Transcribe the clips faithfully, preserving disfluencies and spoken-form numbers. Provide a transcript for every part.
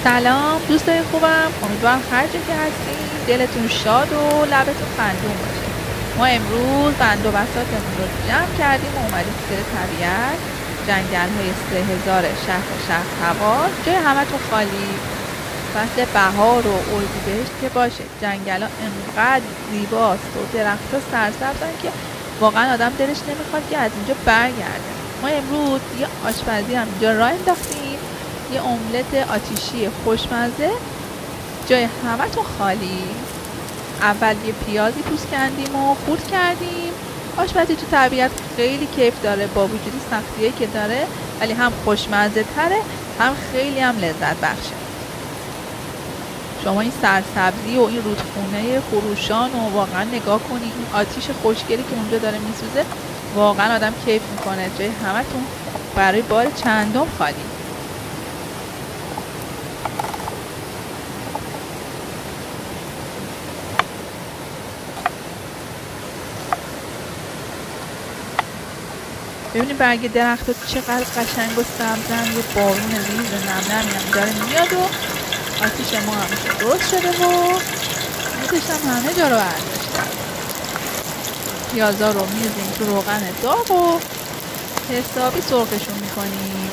سلام دوستای خوبم، امیدوارم هر جا که هستین دلتون شاد و لبتون خندون باشه. ما امروز بند و بساطمون رو جمع کردیم و اومدیم سر طبیعت، جنگل های سه هزار شهر شهر هوا، جای همتون خالی. فصل بهار و اردیبهشت که باشه، جنگل ها انقدر زیباست و درخت ها سرسبزن که واقعا آدم دلش نمیخواد که از اینجا برگرده. ما امروز یه آشپزی هم اینجا راه انداختیم، یه املت آتیشی خوشمزه، جای همتون خالی. اول یه پیازی پوست کندیم و خورد کردیم. آشپزی تو طبیعت خیلی کیف داره، با وجود سختیایی که داره ولی هم خوشمزه تره هم خیلی هم لذت بخشه. شما این سرسبزی و این رودخونه خروشان و واقعا نگاه کنید، این آتیش خوشگلی که اونجا داره میسوزه، واقعا آدم کیف میکنه. جای همتون برای بار چندم خالی. ببینید برگ درخت ها چقدر قشنگ و سبزن، یه بارون ریز نم نمی هم داره میاد و آتیش ما هم درست شده و میتش هم همه جا رو برداشتن. پیازا رو میزیم تو روغن داغ و حسابی سرخشون میکنیم.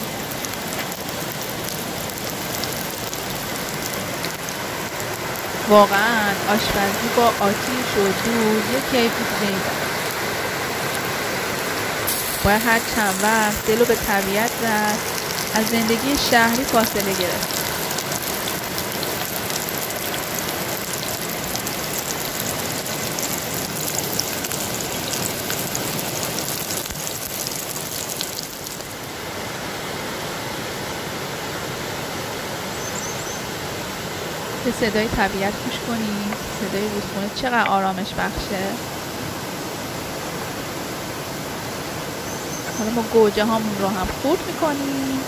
واقعا آشپزی با آتیش و دود یه کیف دیگه داره. باید هر چند وقت دل رو به طبیعت زد، از زندگی شهری فاصله گرفت. به صدای طبیعت گوش کنید، صدای رودخونه چقدر آرامش بخشه. حالا ما گوجه هامون رو هم خورد میکنیم.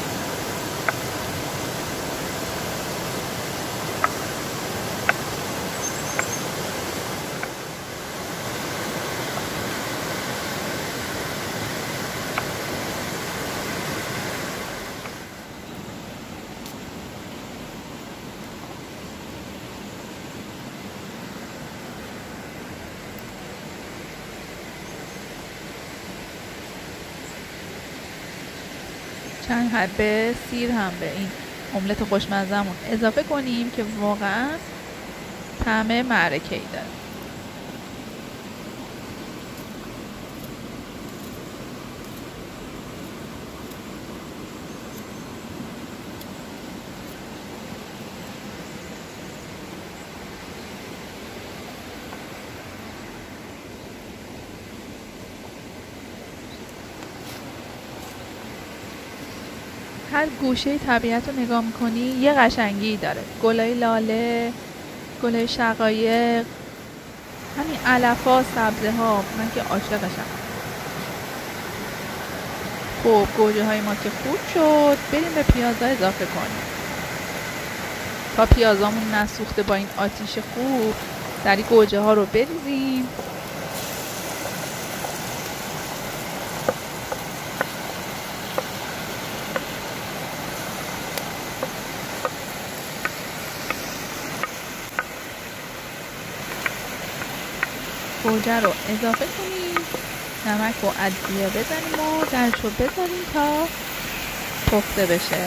چند حبه سیر هم به این املت خوشمزه‌مون اضافه کنیم که واقعا طعم معرکه‌ای داره. هر گوشه طبیعت رو نگاه میکنی یه قشنگی داره. گلای لاله، گلای شقایق، همین علف ها، سبزه ها، من که عاشقشم. خب گوجه های ما که خوب شد، بریم به پیازا اضافه کنیم. تا پیازامون نسوخته با این آتیش خوب، سری گوجه ها رو بریزیم. گوجه رو اضافه کنیم، نمک و ادویه بزنیم و درش رو بذاریم تا پخته بشه.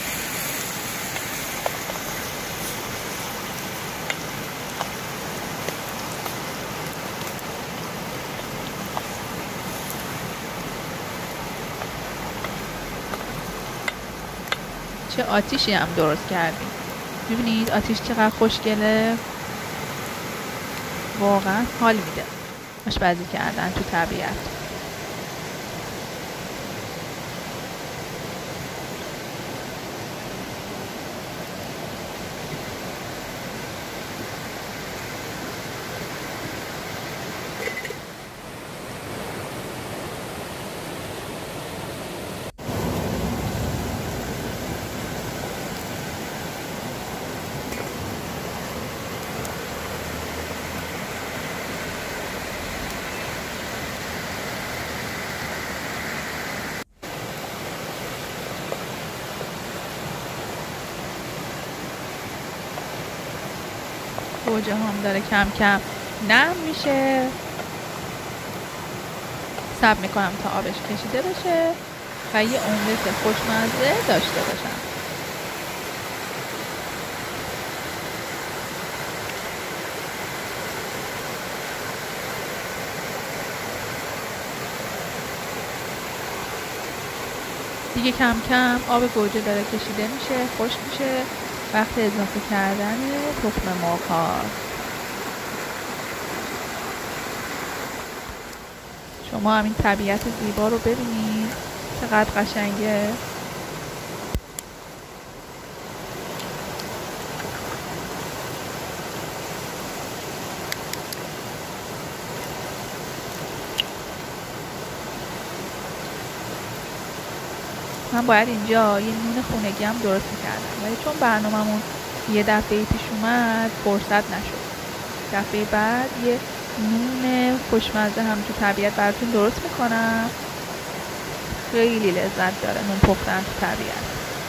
چه آتیشی هم درست کردیم. میبینید آتیش چقدر خوشگله، واقعا حال میده آشپزی کردن تو طبیعت. گوجه هم داره کم کم نرم میشه. صبر میکنم تا آبش کشیده بشه و یه املت خوشمزه داشته باشم. دیگه کم کم آب گوجه داره کشیده میشه، خشک میشه. وقت اضافه کردن تخم مرغ ها. شما همین طبیعت زیبا رو ببینید چقدر قشنگه. من باید اینجا یه نون خونگی هم درست میکردم، ولی چون برنامه‌مون یه دفعه پیش اومد فرصت نشد. دفعه بعد یه نون خوشمزه هم تو طبیعت براتون درست میکنم. خیلی لذت داره نون پختن تو طبیعت.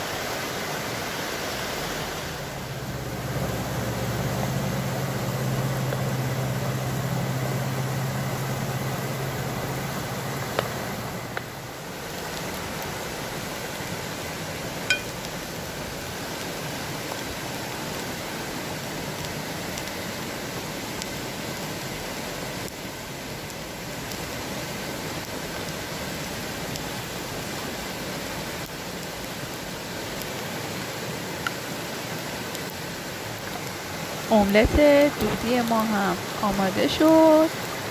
املت دودی ما هم آماده شد.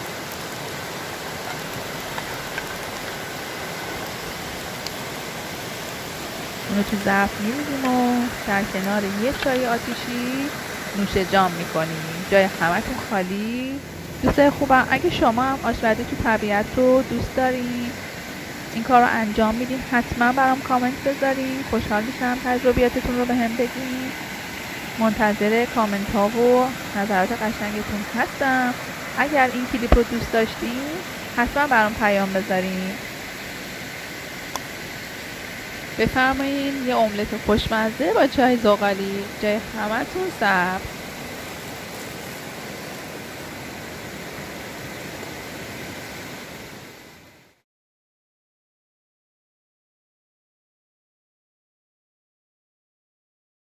اونو تو ظرف می‌ریزیم و در کنار یه چای آتیشی نوش جام میکنیم. جای همتون خالی. دوستای خوبم، اگه شما هم آشپزی تو طبیعت رو دوست دارین، این کار رو انجام میدین، حتما برام کامنت بذارین. خوشحال میشم تجربیاتتون رو بهم بگین. منتظر کامنت ها و نظرات قشنگتون هستم. اگر این کلیپ رو دوست داشتین حتما برام پیام بذارین. بفرمایین یه املت خوشمزه با چای زغالی جای همتون سبز.